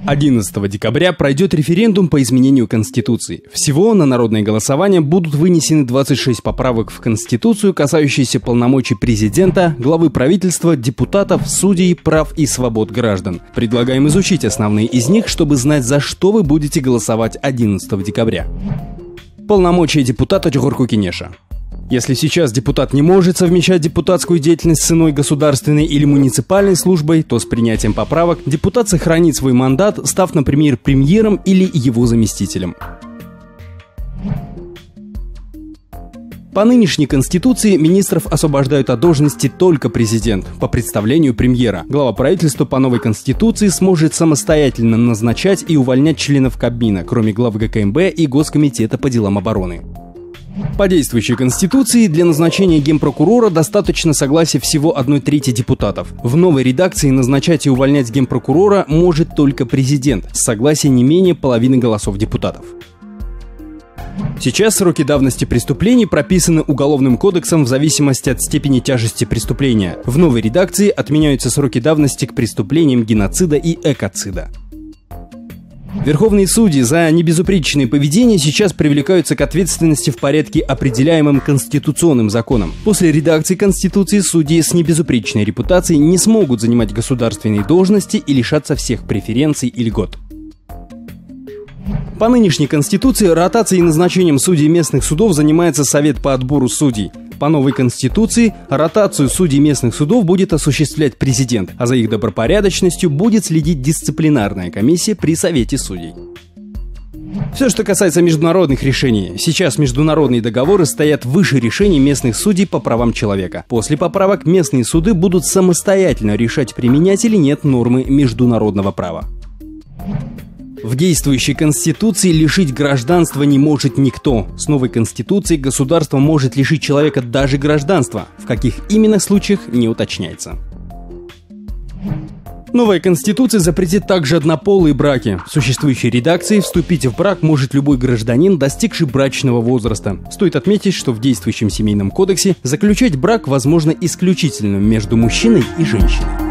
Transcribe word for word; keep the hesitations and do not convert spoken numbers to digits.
одиннадцатого декабря пройдет референдум по изменению Конституции. Всего на народное голосование будут вынесены двадцать шесть поправок в Конституцию, касающиеся полномочий президента, главы правительства, депутатов, судей, прав и свобод граждан. Предлагаем изучить основные из них, чтобы знать, за что вы будете голосовать одиннадцатого декабря. Полномочия депутата Чугурку Кенеша. Если сейчас депутат не может совмещать депутатскую деятельность с иной государственной или муниципальной службой, то с принятием поправок депутат сохранит свой мандат, став, например, премьером или его заместителем. По нынешней Конституции министров освобождают от должности только президент, по представлению премьера. Глава правительства по новой Конституции сможет самостоятельно назначать и увольнять членов Кабмина, кроме главы гэ ка эм бэ и Госкомитета по делам обороны. По действующей Конституции для назначения генпрокурора достаточно согласия всего одной трети депутатов. В новой редакции назначать и увольнять генпрокурора может только президент, с согласия не менее половины голосов депутатов. Сейчас сроки давности преступлений прописаны Уголовным кодексом в зависимости от степени тяжести преступления. В новой редакции отменяются сроки давности к преступлениям геноцида и экоцида. Верховные судьи за небезупречное поведение сейчас привлекаются к ответственности в порядке, определяемым конституционным законом. После редакции Конституции судьи с небезупречной репутацией не смогут занимать государственные должности и лишаться всех преференций и льгот. По нынешней Конституции ротацией и назначением судей местных судов занимается Совет по отбору судей. По новой Конституции ротацию судей местных судов будет осуществлять президент, а за их добропорядочностью будет следить дисциплинарная комиссия при Совете судей. Все, что касается международных решений. Сейчас международные договоры стоят выше решений местных судей по правам человека. После поправок местные суды будут самостоятельно решать, применять или нет нормы международного права. В действующей Конституции лишить гражданства не может никто. С новой Конституцией государство может лишить человека даже гражданства. В каких именно случаях не уточняется. Новая Конституция запретит также однополые браки. В существующей редакции вступить в брак может любой гражданин, достигший брачного возраста. Стоит отметить, что в действующем Семейном кодексе заключать брак возможно исключительно между мужчиной и женщиной.